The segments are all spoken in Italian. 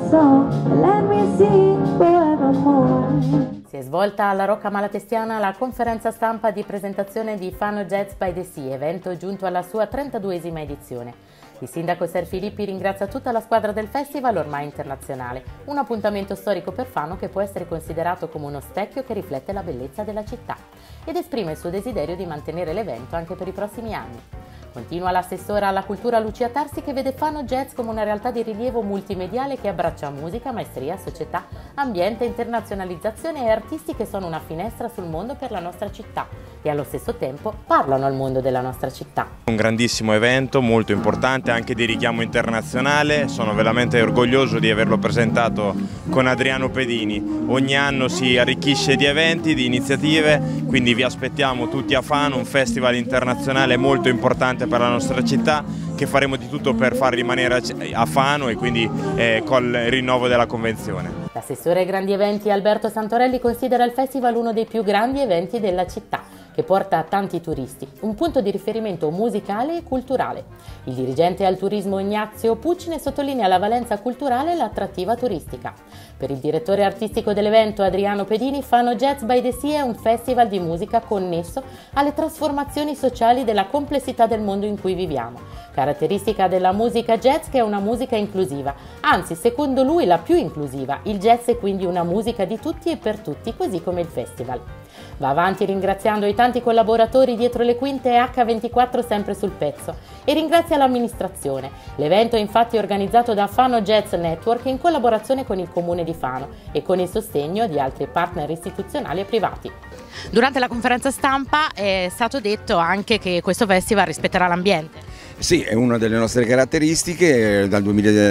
song and let me sing forevermore. Si è svolta alla Rocca Malatestiana la conferenza stampa di presentazione di Fano Jazz by the Sea, evento giunto alla sua 32esima edizione. Il sindaco Ser Filippi ringrazia tutta la squadra del festival ormai internazionale, un appuntamento storico per Fano che può essere considerato come uno specchio che riflette la bellezza della città ed esprime il suo desiderio di mantenere l'evento anche per i prossimi anni. Continua l'assessora alla cultura Lucia Tarsi, che vede Fano Jazz come una realtà di rilievo multimediale che abbraccia musica, maestria, società, ambiente, internazionalizzazione e artisti che sono una finestra sul mondo per la nostra città e allo stesso tempo parlano al mondo della nostra città. Un grandissimo evento, molto importante, anche di richiamo internazionale. Sono veramente orgoglioso di averlo presentato con Adriano Pedini. Ogni anno si arricchisce di eventi, di iniziative, quindi vi aspettiamo tutti a Fano, un festival internazionale molto importante per la nostra città, che faremo di tutto per far rimanere a Fano e quindi col rinnovo della convenzione. L'assessore ai grandi eventi Alberto Santorelli considera il festival uno dei più grandi eventi della città, che porta tanti turisti, un punto di riferimento musicale e culturale. Il dirigente al turismo Ignazio Pucci ne sottolinea la valenza culturale e l'attrattiva turistica. Per il direttore artistico dell'evento Adriano Pedini, Fano Jazz by the Sea è un festival di musica connesso alle trasformazioni sociali della complessità del mondo in cui viviamo. Caratteristica della musica jazz che è una musica inclusiva, anzi secondo lui la più inclusiva. Il jazz è quindi una musica di tutti e per tutti, così come il festival. Va avanti ringraziando i tanti collaboratori dietro le quinte H24 sempre sul pezzo e ringrazia l'amministrazione. L'evento è infatti organizzato da Fano Jazz Network in collaborazione con il Comune di Fano e con il sostegno di altri partner istituzionali e privati. Durante la conferenza stampa è stato detto anche che questo festival rispetterà l'ambiente. Sì, è una delle nostre caratteristiche. Dal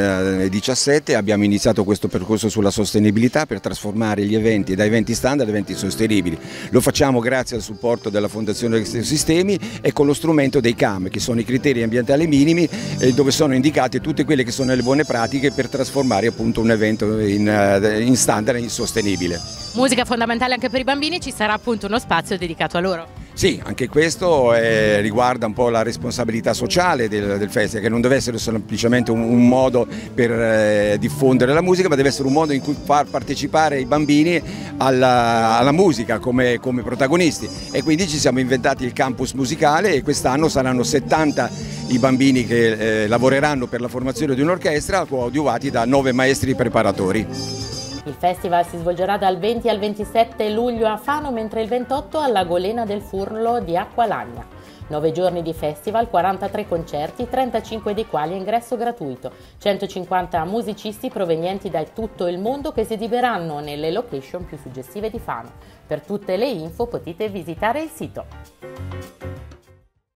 2017 abbiamo iniziato questo percorso sulla sostenibilità per trasformare gli eventi da eventi standard a eventi sostenibili. Lo facciamo grazie al supporto della Fondazione Ecosistemi e con lo strumento dei CAM, che sono i criteri ambientali minimi, dove sono indicate tutte quelle che sono le buone pratiche per trasformare appunto un evento in standard e in sostenibile. Musica fondamentale anche per i bambini, ci sarà appunto uno spazio dedicato a loro. Sì, anche questo riguarda un po' la responsabilità sociale del festival, che non deve essere semplicemente un modo per diffondere la musica, ma deve essere un modo in cui far partecipare i bambini alla musica come protagonisti. E quindi ci siamo inventati il campus musicale e quest'anno saranno 70 i bambini che lavoreranno per la formazione di un'orchestra, coadiuvati da 9 maestri preparatori. Il festival si svolgerà dal 20 al 27 luglio a Fano, mentre il 28 alla Golena del Furlo di Acqualagna. 9 giorni di festival, 43 concerti, 35 dei quali a ingresso gratuito, 150 musicisti provenienti da tutto il mondo che si esibiranno nelle location più suggestive di Fano. Per tutte le info potete visitare il sito.